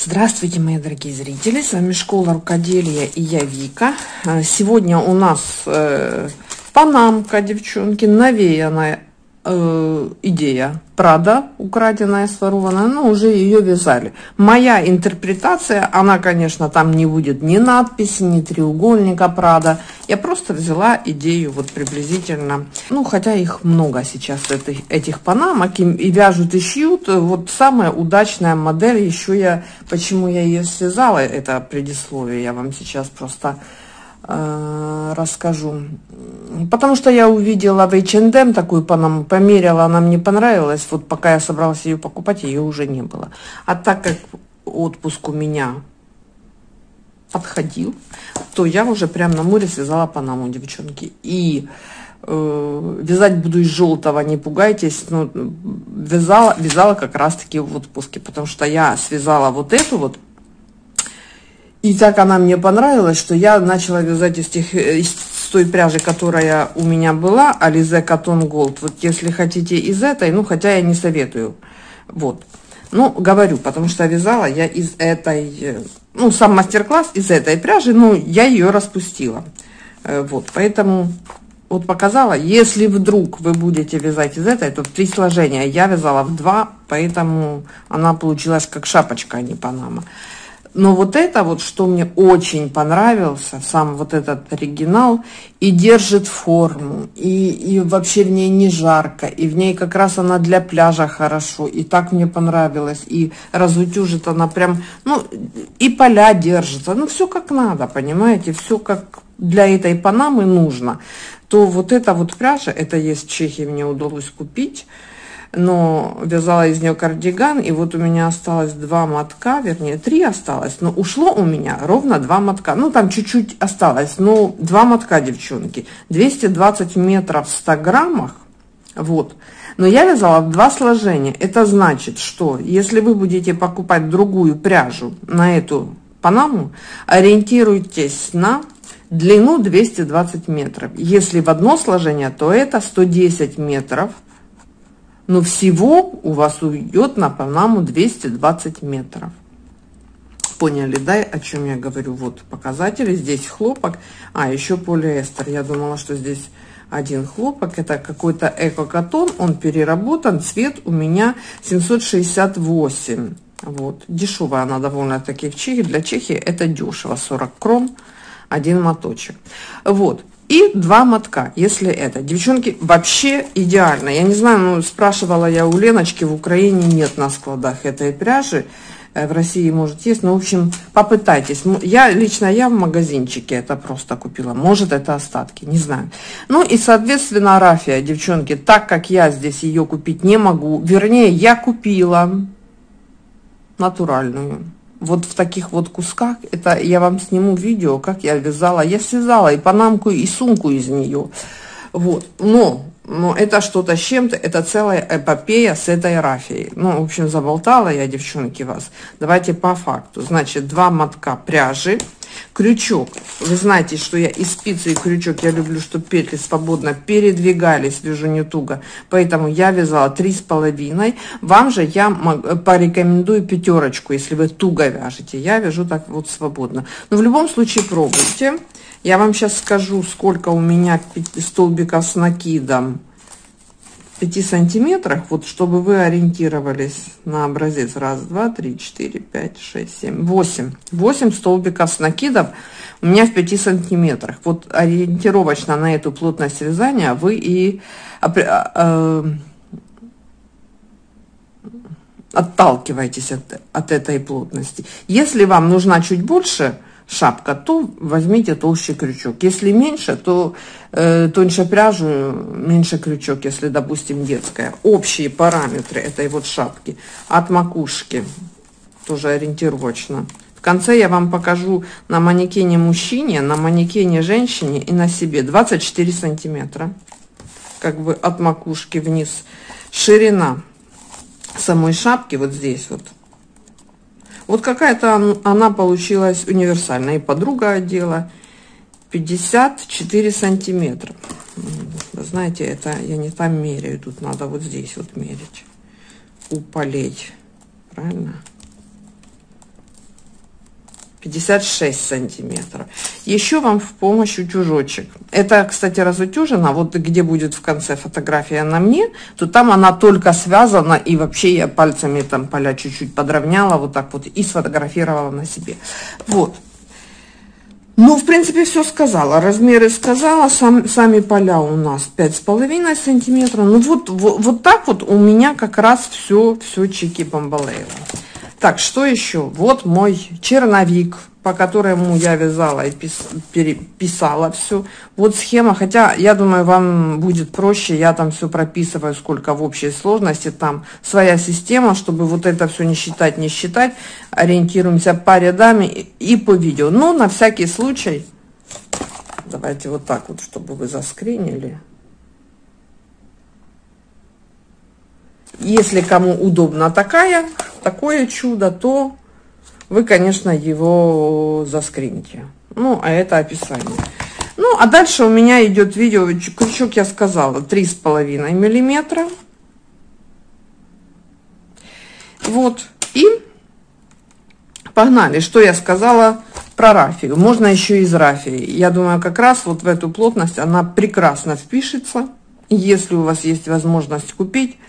Здравствуйте, мои дорогие зрители, с вами Школа Рукоделия и я Вика. Сегодня у нас панамка, девчонки, навеянная идея. Прада, украденная, сворованная, но уже ее вязали. Моя интерпретация, она, конечно, там не будет ни надписи, ни треугольника Прада. Я просто взяла идею вот приблизительно, ну, хотя их много сейчас, этих панамок, и вяжут, и шьют. Вот самая удачная модель, еще почему я ее связала, это предисловие, я вам сейчас просто расскажу. Потому что я увидела в H&M такую панаму, померила, она мне понравилась. Вот пока я собралась ее покупать, ее уже не было. А так как отпуск у меня подходил, то я уже прям на море связала панаму, девчонки. И вязать буду из желтого, не пугайтесь, но вязала как раз таки в отпуске, потому что я связала вот эту вот. И так она мне понравилась, что я начала вязать из той пряжи, которая у меня была, Alize Cotton Gold. Вот если хотите из этой, ну, хотя я не советую. Вот. Ну, говорю, потому что вязала я из этой, ну, сам мастер-класс из этой пряжи, ну, я ее распустила. Вот, поэтому вот показала. Если вдруг вы будете вязать из этой, то 3 сложения. Я вязала в 2, поэтому она получилась как шапочка, а не панама. Но вот это вот, что мне очень понравился, сам вот этот оригинал, и держит форму, и вообще в ней не жарко, и в ней как раз она для пляжа хорошо, и так мне понравилось, и разутюжит она прям, ну, и поля держится, ну, все как надо, понимаете, все как для этой панамы нужно. То вот эта вот пряжа, это есть в Чехии, мне удалось купить, но вязала из нее кардиган, и вот у меня осталось 2 мотка, вернее 3 осталось, но ушло у меня ровно 2 мотка, ну там чуть-чуть осталось, но 2 мотка, девчонки, 220 метров в 100 граммах, вот. Но я вязала в 2 сложения. Это значит, что если вы будете покупать другую пряжу на эту панаму, ориентируйтесь на длину 220 метров. Если в одно сложение, то это 110 метров. Но всего у вас уйдет на панаму 220 метров. Поняли, да, о чем я говорю? Вот показатели. Здесь хлопок, а еще полиэстер. Я думала, что здесь один хлопок. Это какой-то эко-катон. Он переработан. Цвет у меня 768. Вот. Дешевая она довольно-таки в Чехии. Для Чехии это дешево. 40 крон. Один моточек. Вот. И 2 мотка, если это. Девчонки, вообще идеально. Я не знаю, ну, спрашивала я у Леночки, в Украине нет на складах этой пряжи. В России, может, есть. Но, в общем, попытайтесь. Лично я в магазинчике это просто купила. Может, это остатки, не знаю. Ну, и, соответственно, рафия, девчонки, так как я здесь ее купить не могу. Вернее, я купила натуральную. Вот в таких вот кусках, это я вам сниму видео, как я вязала. Я связала и панамку, и сумку из нее. Вот. Но это что-то с чем-то, это целая эпопея с этой рафией. Ну, в общем, заболтала я, девчонки, вас. Давайте по факту. Значит, 2 мотка пряжи, крючок. Вы знаете, что я и спицы, и крючок, я люблю, чтобы петли свободно передвигались, вяжу не туго. Поэтому я вязала 3,5. Вам же я порекомендую 5, если вы туго вяжете. Я вяжу так вот свободно. Но в любом случае пробуйте. Я вам сейчас скажу, сколько у меня столбиков с накидом. 5 сантиметрах, вот чтобы вы ориентировались на образец. 1, 2, 3, 4, 5, 6, 7, 8. 8 столбиков с накидом у меня в 5 сантиметрах. Вот ориентировочно на эту плотность вязания вы и отталкиваетесь от этой плотности. Если вам нужна чуть больше шапка, то возьмите толще крючок. Если меньше, то тоньше пряжу, меньше крючок, если, допустим, детская. Общие параметры этой вот шапки от макушки, тоже ориентировочно. В конце я вам покажу на манекене мужчине, на манекене женщине и на себе. 24 сантиметра, как бы от макушки вниз. Ширина самой шапки вот здесь вот. Вот какая-то она получилась универсальная. И подруга одела 54 сантиметра. Вы знаете, это я не там меряю. Тут надо вот здесь вот мерить. У полей. Правильно? 56 сантиметров. Еще вам в помощь утюжочек. Это, кстати, разутюжена. Вот где будет в конце фотография на мне, то там она только связана, и вообще я пальцами там поля чуть-чуть подровняла, вот так вот, и сфотографировала на себе. Вот. Ну, в принципе, все сказала. Размеры сказала. Сами поля у нас 5,5 сантиметра. Ну, вот так вот у меня как раз все чики-бомбалейло. Так, что еще? Вот мой черновик, по которому я вязала и переписала все. Вот схема, хотя, я думаю, вам будет проще. Я там все прописываю, сколько в общей сложности. Там своя система, чтобы вот это все не считать. Ориентируемся по рядам и по видео. Но на всякий случай, давайте вот так вот, чтобы вы заскринили. Если кому удобно такое чудо, то вы, конечно, его заскрините. Ну, а это описание. Ну, а дальше у меня идет видео. Крючок я сказала 3,5 миллиметра. Вот. И погнали. Что я сказала про рафию? Можно еще из рафии. Я думаю, как раз вот в эту плотность она прекрасно впишется. Если у вас есть возможность купить,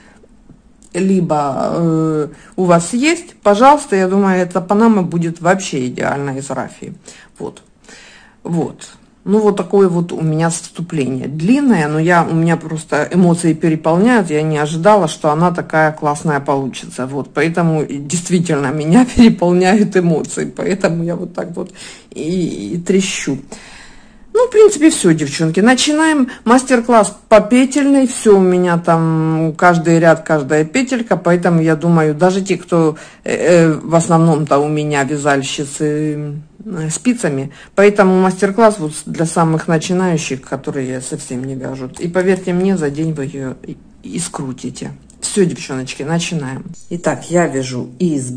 либо у вас есть, пожалуйста, я думаю, эта панама будет вообще идеально из рафии. Вот. Ну, вот такое вот у меня вступление. Длинное, но у меня просто эмоции переполняют. Я не ожидала, что она такая классная получится. Вот, поэтому действительно меня переполняют эмоции. Поэтому я вот так вот и трещу. Ну, в принципе, все, девчонки. Начинаем мастер-класс по петельной. Все у меня там, каждый ряд, каждая петелька. Поэтому, я думаю, даже те, кто в основном-то у меня вязальщицы спицами. Поэтому мастер-класс вот для самых начинающих, которые совсем не вяжут. И поверьте мне, за день вы ее и скрутите. Все, девчоночки, начинаем. Итак, я вяжу из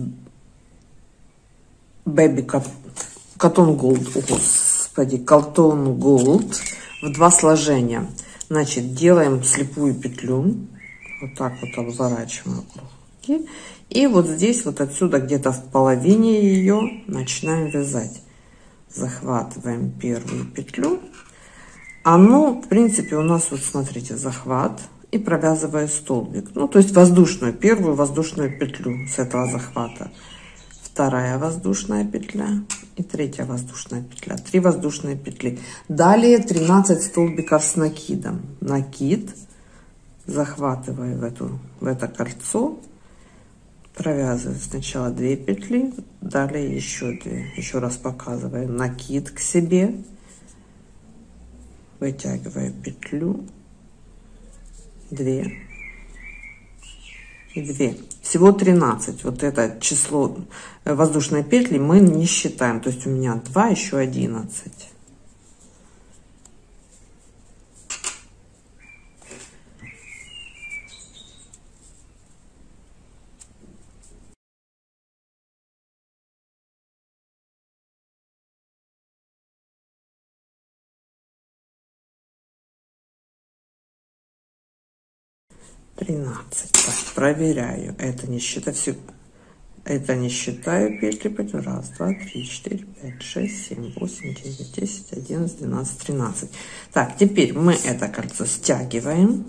Baby Cotton Gold. Cotton Gold в 2 сложения. Значит, делаем слепую петлю, вот так вот обворачиваем круги, и вот здесь вот отсюда где-то в половине ее начинаем вязать. Захватываем первую петлю. Оно, в принципе, у нас вот смотрите, захват и провязывая столбик, ну то есть первую воздушную петлю с этого захвата, вторая воздушная петля и третья воздушная петля, 3 воздушные петли. Далее 13 столбиков с накидом. Накид, захватываю в это кольцо, провязываю сначала 2 петли, далее еще 2. Еще раз показываю. Накид к себе, вытягиваю петлю, 2 и 2. Всего 13. Вот это число воздушной петли мы не считаем. То есть у меня 2, еще 11. Так, проверяю. Это не считаю все. Это не считаю петли. 1, 2, 3, 4, 5, 6, 7, 8, 9, 10, 11, 12, 13. Так, теперь мы это кольцо стягиваем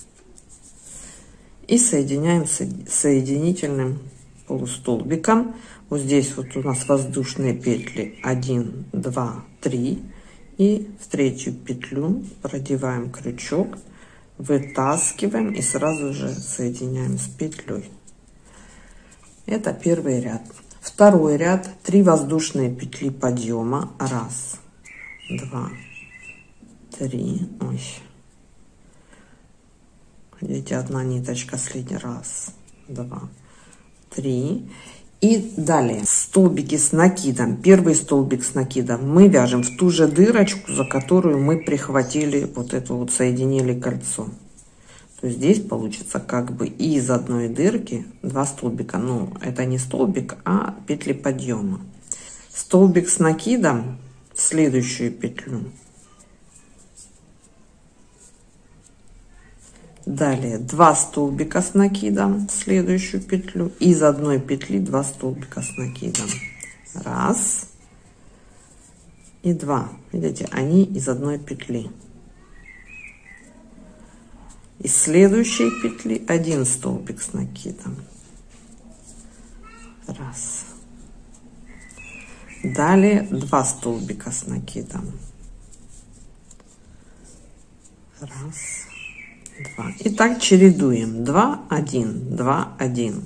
и соединяем с соединительным полустолбиком. Вот здесь вот у нас воздушные петли 1, 2, 3. И в третью петлю продеваем крючок, вытаскиваем и сразу же соединяем с петлей. Это первый ряд. Второй ряд, 3 воздушные петли подъема. 1, 2, 3. Ой. Видите, одна ниточка следняя. 1, 2, 3. И далее столбики с накидом. Первый столбик с накидом мы вяжем в ту же дырочку, за которую мы прихватили вот это вот, соединили кольцо. То есть здесь получится как бы из одной дырки 2 столбика. Ну, это не столбик, а петли подъема. Столбик с накидом в следующую петлю. Далее 2 столбика с накидом в следующую петлю. Из одной петли 2 столбика с накидом. 1, и 2. Видите, они из одной петли. Из следующей петли 1 столбик с накидом. Раз. Далее 2 столбика с накидом. Раз, 2. И так чередуем. 2, 1, 2, 1.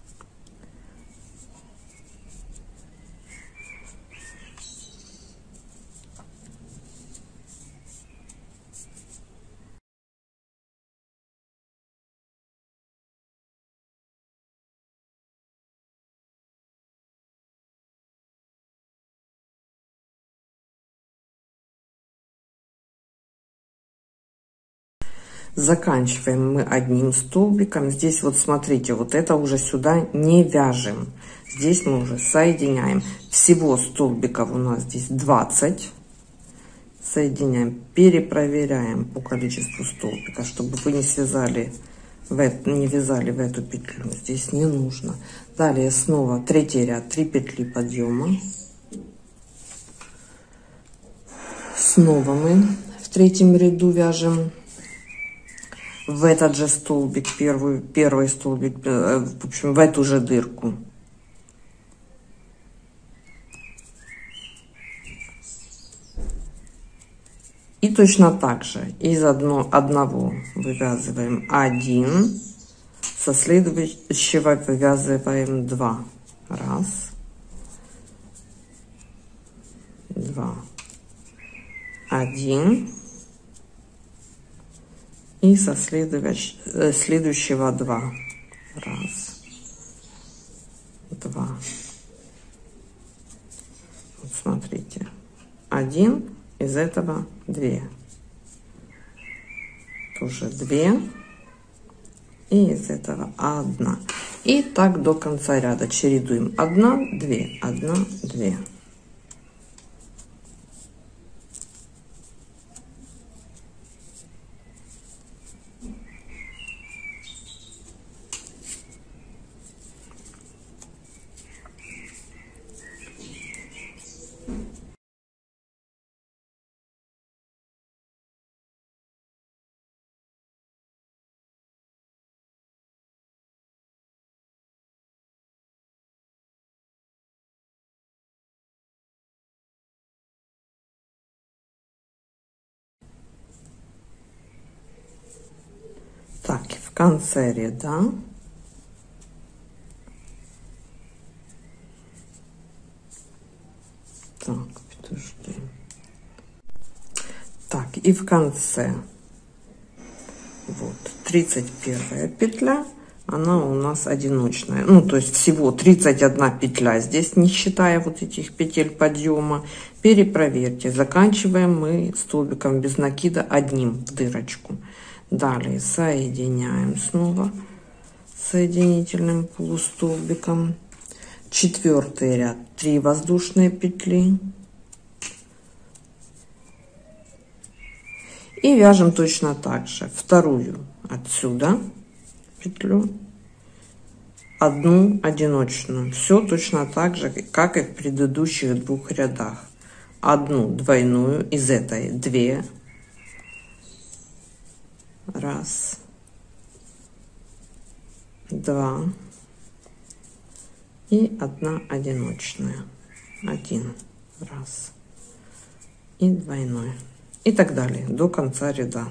Заканчиваем мы одним столбиком. Здесь вот смотрите, вот это уже сюда не вяжем. Здесь мы уже соединяем. Всего столбиков у нас здесь 20. Соединяем, перепроверяем по количеству столбика, чтобы вы не связали, не вязали в эту петлю. Здесь не нужно. Далее снова третий ряд, 3 петли подъема. Снова мы в третьем ряду вяжем в этот же столбик, первый столбик, в общем, в эту же дырку. И точно так же из одного вывязываем 1, со следующего вывязываем 2. Раз, 2, 1. И со следующего 2. Раз, 2. Вот смотрите. 1, из этого 2. Тоже 2. И из этого 1. И так до конца ряда чередуем. 1, 2, 1, 2. Так, в конце ряда так, подожди. Так, и в конце вот 31 петля, она у нас одиночная, ну то есть всего 31 петля здесь, не считая вот этих петель подъема. Перепроверьте. Заканчиваем мы столбиком без накида одним в дырочку. Далее соединяем снова соединительным полустолбиком. Четвертый ряд, 3 воздушные петли. И вяжем точно так же. Вторую отсюда петлю, одну одиночную. Все точно так же, как и в предыдущих 2 рядах. Одну двойную, из этой 2. Раз, 2 и 1 одиночная. 1 раз и двойной. И так далее до конца ряда.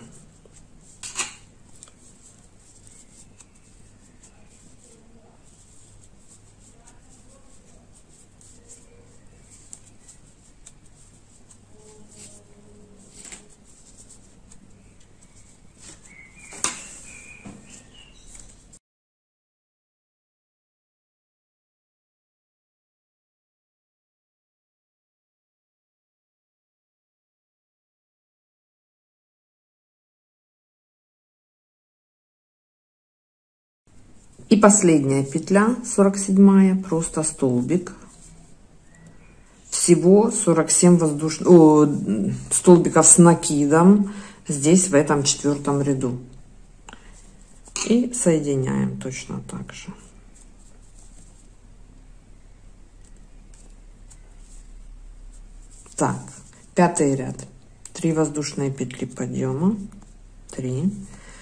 И последняя петля, 47-я, просто столбик. Всего 47 столбиков с накидом здесь, в этом 4-м ряду. И соединяем точно так же. Так, пятый ряд. 3 воздушные петли подъема, 3.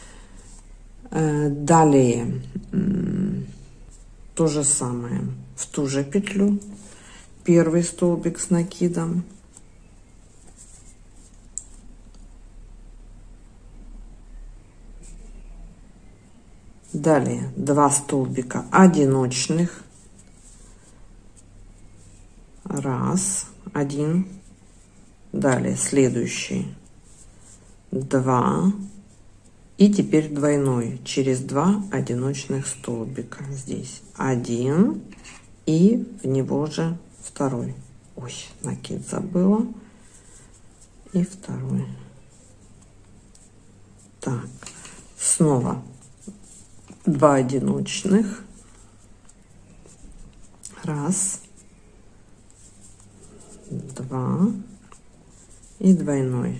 Далее то же самое в ту же петлю, первый столбик с накидом, далее 2 столбика одиночных, 1, 1, далее следующий 2, и теперь двойной через 2 одиночных столбика. Здесь 1 и в него же второй. Ой, накид забыла. И второй. Так, снова 2 одиночных, 1, 2 и двойной.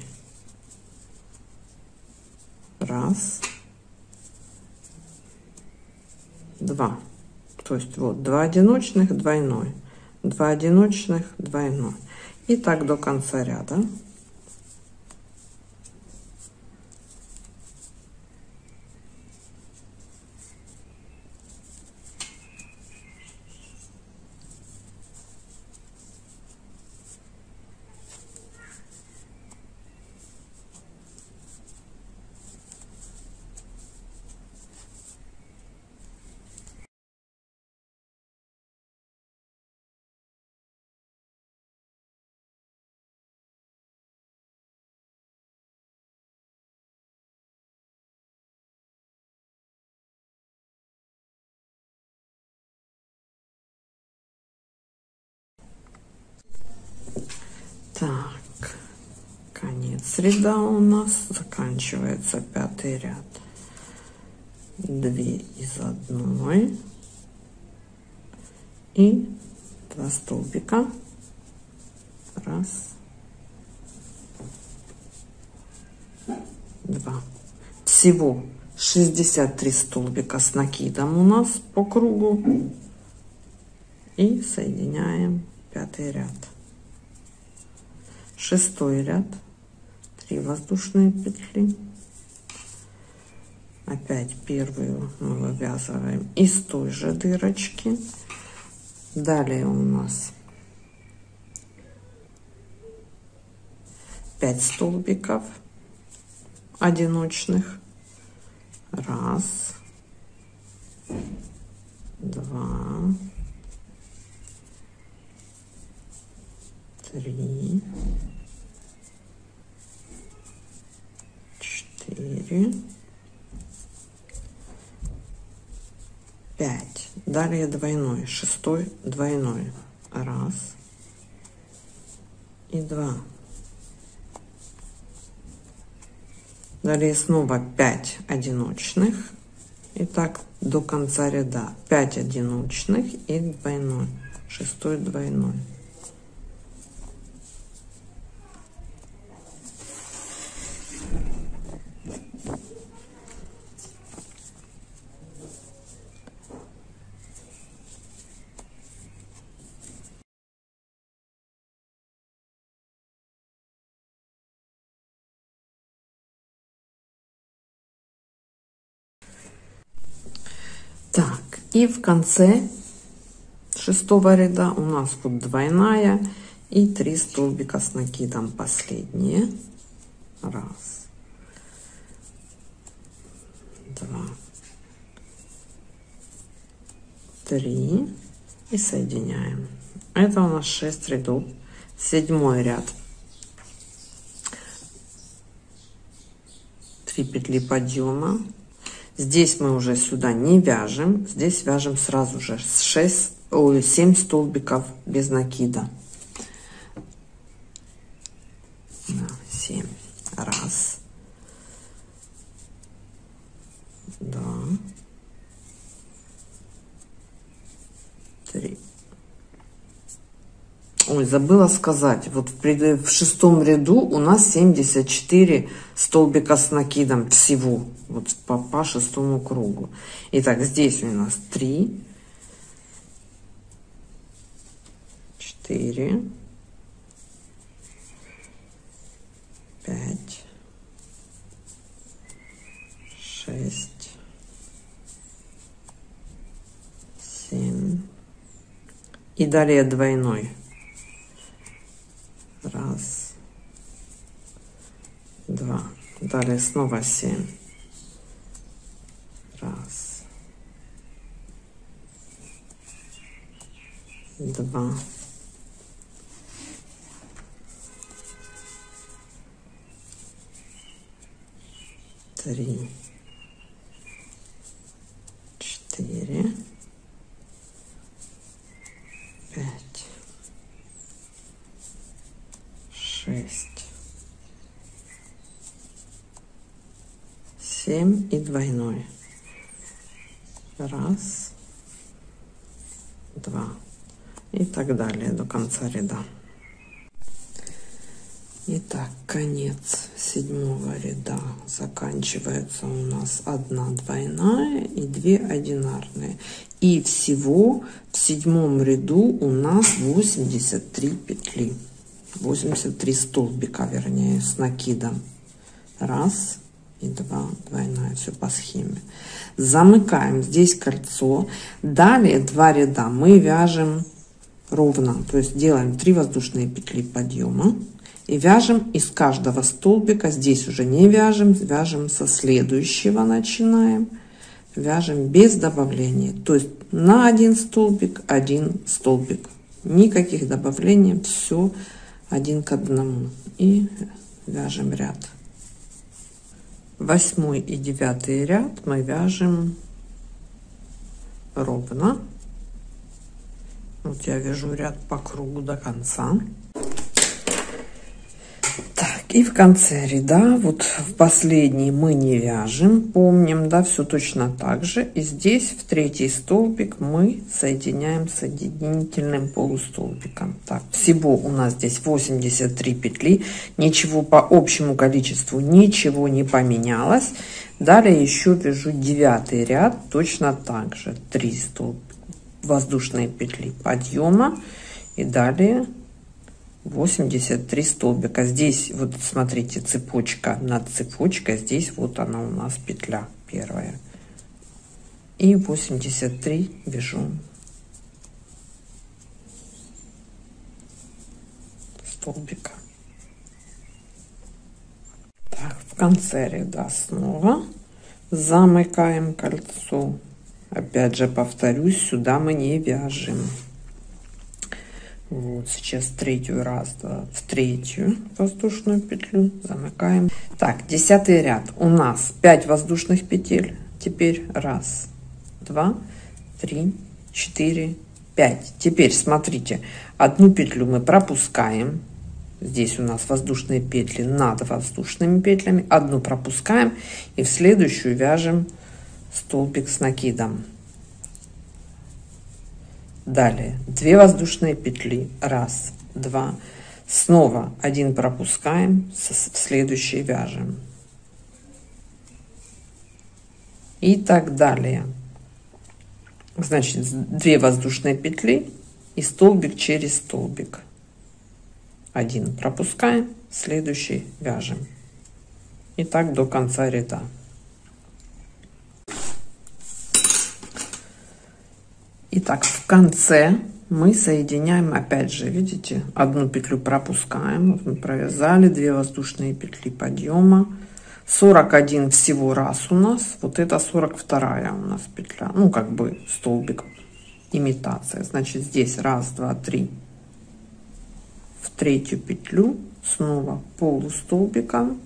1, 2. То есть вот 2 одиночных, двойной, 2 одиночных, двойной. И так до конца ряда. Так, конец ряда у нас, заканчивается 5-й ряд. 2 из одной и 2 столбика, 1, 2. Всего 63 столбика с накидом у нас по кругу, и соединяем 5-й ряд. 6-й ряд, 3 воздушные петли, опять первую мы вывязываем из той же дырочки. Далее у нас 5 столбиков одиночных, 1, 2, 3, 4, 5. Далее двойной, 6-й двойной, 1 и 2. Далее снова 5 одиночных, и так до конца ряда 5 одиночных и двойной, 6-й двойной. Так, и в конце 6-го ряда у нас вот двойная и 3 столбика с накидом последние. 1, 2, 3 и соединяем. Это у нас 6 рядов. 7-й ряд. 3 петли подъема. Здесь мы уже сюда не вяжем, здесь вяжем сразу же 7 столбиков без накида. 7. 1, 2, 3. Ой, забыла сказать, вот в 6-м ряду у нас 74 столбика с накидом всего, вот по 6-му кругу. Итак, здесь у нас 3, 4, далее двойной. Раз, два. Далее снова 7. Раз, два, три, 4, 5, 6, 7 и двойной. Раз, два. И так далее до конца ряда. Итак, конец 7-го ряда. Заканчивается у нас 1 двойная и 2 одинарные. И всего в 7-м ряду у нас 83 петли. 83 столбика, вернее, с накидом. Раз и 2 двойная. Все по схеме. Замыкаем здесь кольцо. Далее 2 ряда мы вяжем ровно. То есть делаем 3 воздушные петли подъема. И вяжем из каждого столбика. Здесь уже не вяжем. Вяжем со следующего. Начинаем. Вяжем без добавления. То есть на один столбик. Никаких добавлений. Все один к одному. И вяжем ряд. 8 и 9 ряд мы вяжем ровно. Вот я вяжу ряд по кругу до конца. Так, и в конце ряда, вот в последний мы не вяжем, помним, да, все точно так же. И здесь в 3-й столбик мы соединяем соединительным полустолбиком. Так, всего у нас здесь 83 петли, ничего по общему количеству, ничего не поменялось. Далее еще вяжу 9 ряд, точно так же 3 столбика, воздушные петли подъема, и далее 83 столбика. Здесь вот смотрите, цепочка над цепочкой, здесь вот она у нас петля первая, и 83 вяжу столбика. Так, в конце ряда снова замыкаем кольцо. Опять же повторюсь, сюда мы не вяжем. Вот сейчас 3-ю, раз, два, в 3-ю воздушную петлю замыкаем. Так, 10-й ряд у нас 5 воздушных петель. Теперь раз, два, три, 4, 5. Теперь смотрите, одну петлю мы пропускаем. Здесь у нас воздушные петли над воздушными петлями. Одну пропускаем и в следующую вяжем столбик с накидом. Далее 2 воздушные петли, раз, два, снова 1 пропускаем, в следующий вяжем, и так далее. Значит, 2 воздушные петли и столбик через столбик, 1 пропускаем, следующий вяжем, и так до конца ряда. Итак, в конце мы соединяем, опять же, видите, одну петлю пропускаем. Вот мы провязали 2 воздушные петли подъема. 41 всего раз у нас. Вот это 42 у нас петля. Ну, как бы столбик, имитация. Значит, здесь раз, два, три. В 3-ю петлю снова полустолбиком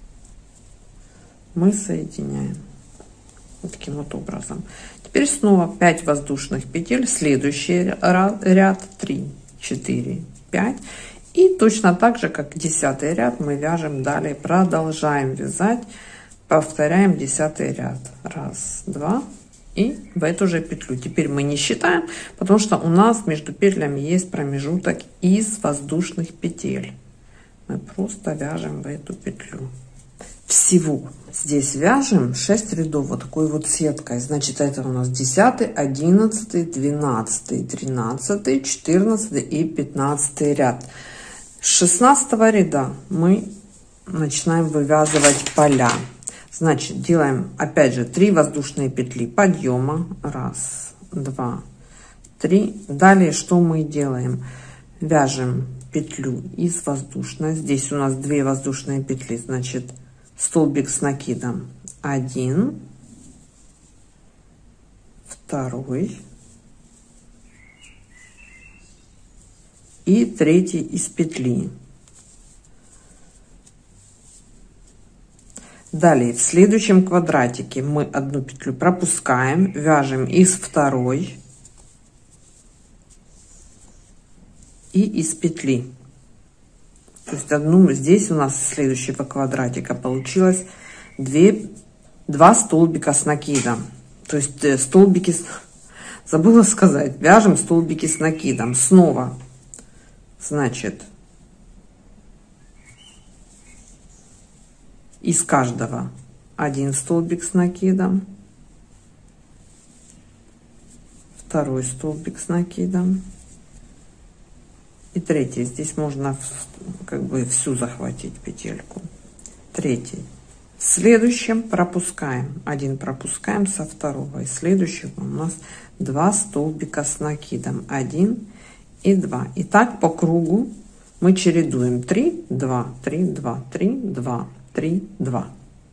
мы соединяем. Вот таким вот образом. Теперь снова 5 воздушных петель, следующий ряд 3, 4, 5, и точно так же, как 10-й ряд, мы вяжем далее, продолжаем вязать, повторяем 10-й ряд, раз, два, и в эту же петлю. Теперь мы не считаем, потому что у нас между петлями есть промежуток из воздушных петель. Мы просто вяжем в эту петлю. Всего здесь вяжем 6 рядов вот такой вот сеткой. Значит, это у нас 10, 11, 12, 13, 14 и 15 ряд. С 16 ряда мы начинаем вывязывать поля. Значит, делаем опять же 3 воздушные петли подъема, раз, два, 3. Далее что мы делаем? Вяжем петлю из воздушной. Здесь у нас 2 воздушные петли, значит столбик с накидом 1, 2 и 3 из петли. Далее в следующем квадратике мы одну петлю пропускаем, вяжем из 2 и из петли. То есть одну здесь у нас из следующего квадратика получилось 2 столбика с накидом. То есть столбики, забыла сказать, вяжем столбики с накидом снова. Значит, из каждого 1 столбик с накидом, 2 столбик с накидом и 3. Здесь можно как бы всю захватить петельку. 3. В следующем пропускаем 1, пропускаем со 2, и следующего у нас 2 столбика с накидом 1 и 2. И так по кругу мы чередуем 3, 2, 3, 2, 3, 2, 3, 2.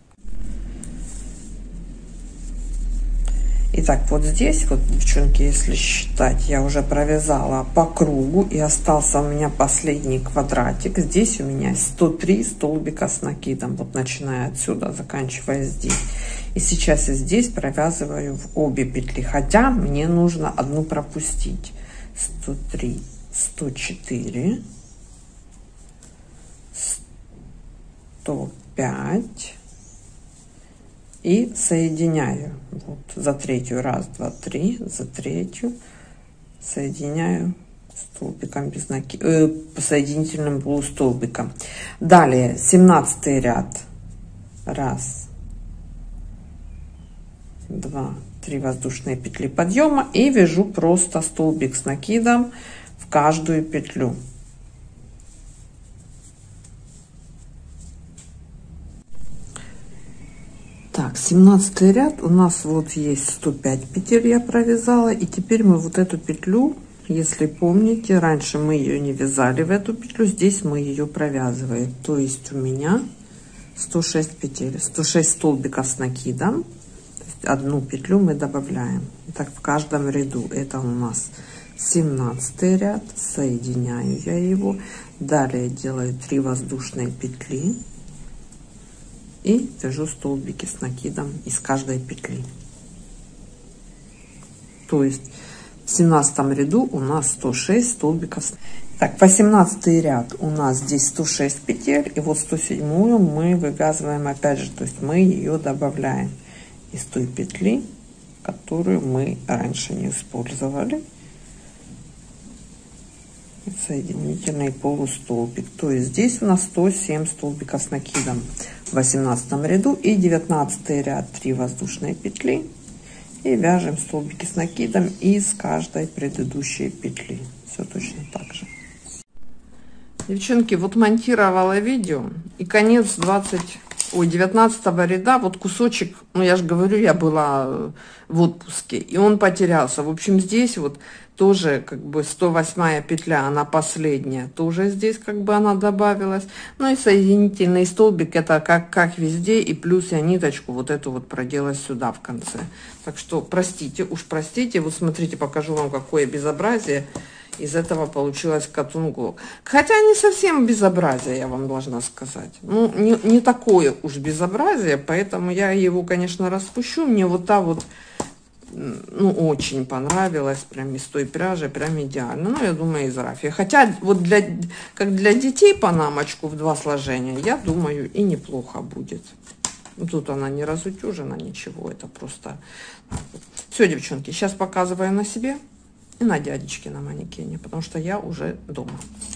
Итак, вот здесь вот, девчонки, если считать, я уже провязала по кругу, и остался у меня последний квадратик. Здесь у меня 103 столбика с накидом, вот начиная отсюда, заканчивая здесь. И сейчас я здесь провязываю в обе петли, хотя мне нужно одну пропустить. 103, 104, 105 и соединяю вот за 3, раз, 2, 3, за 3 соединяю столбиком без накида, соединительным полустолбиком. Далее 17 ряд, раз, 2, 3 воздушные петли подъема и вяжу просто столбик с накидом в каждую петлю. Так, 17 ряд у нас вот есть 105 петель я провязала, и теперь мы вот эту петлю, если помните, раньше мы ее не вязали в эту петлю, здесь мы ее провязываем. То есть у меня 106 петель, 106 столбиков с накидом, одну петлю мы добавляем. Итак, в каждом ряду это у нас 17 ряд, соединяю я его, далее делаю 3 воздушные петли и вяжу столбики с накидом из каждой петли. То есть в 17 ряду у нас 106 столбиков. Так, 18 ряд у нас здесь 106 петель, и вот 107 мы вывязываем опять же, то есть мы ее добавляем из той петли, которую мы раньше не использовали. Соединительный полустолбик, то есть здесь у нас 107 столбиков с накидом в 18 ряду, и 19 ряд 3 воздушные петли и вяжем столбики с накидом из каждой предыдущей петли. Все точно так же. Девчонки, вот монтировала видео, и конец 19 ряда, вот кусочек, ну я же говорю, я была в отпуске, и он потерялся. В общем, здесь вот тоже как бы 108 петля, она последняя, тоже здесь как бы она добавилась. Ну и соединительный столбик, это как везде, и плюс я ниточку вот эту вот проделала сюда в конце. Так что простите, уж простите, вот смотрите, покажу вам, какое безобразие из этого получилось катунгу. Хотя не совсем безобразие, я вам должна сказать. Ну, не такое уж безобразие, поэтому я его, конечно, распущу. Мне вот та вот, ну, очень понравилась, прям из той пряжи, прям идеально. Ну, я думаю, из рафии. Хотя вот как для детей панамочку в 2 сложения, я думаю, и неплохо будет. Тут она не разутюжена, ничего, это просто... Все, девчонки, сейчас показываю на себе и на дядечке на манекене, потому что я уже дома.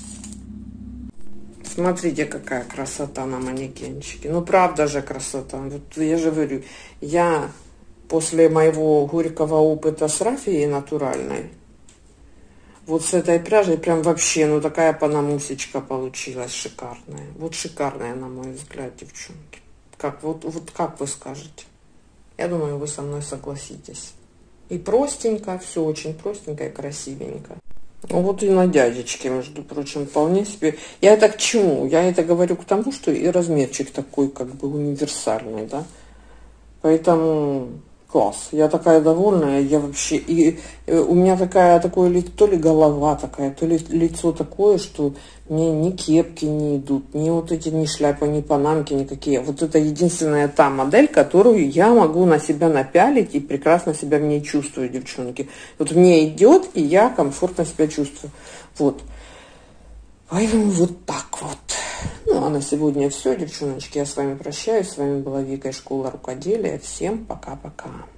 Смотрите, какая красота на манекенчике. Ну, правда же красота. Вот я же говорю, я после моего горького опыта с рафией натуральной, вот с этой пряжей прям вообще, ну, такая панамусечка получилась шикарная. Вот шикарная, на мой взгляд, девчонки. Как, вот как вы скажете? Я думаю, вы со мной согласитесь. И простенько, все очень простенько и красивенько. Вот и на дядечке, между прочим, вполне себе. Я это к чему? Я это говорю к тому, что и размерчик такой как бы универсальный, да. Поэтому класс. Я такая довольная. Я вообще... у меня такое то ли голова такая, то ли лицо такое, что мне ни кепки не идут, ни вот эти, ни шляпы, ни панамки никакие. Вот это единственная та модель, которую я могу на себя напялить и прекрасно себя в ней чувствую, девчонки. Вот мне идет, и я комфортно себя чувствую. Вот. Поэтому вот так вот. Ну, а на сегодня все, девчоночки. Я с вами прощаюсь. С вами была Вика из школы рукоделия. Всем пока-пока.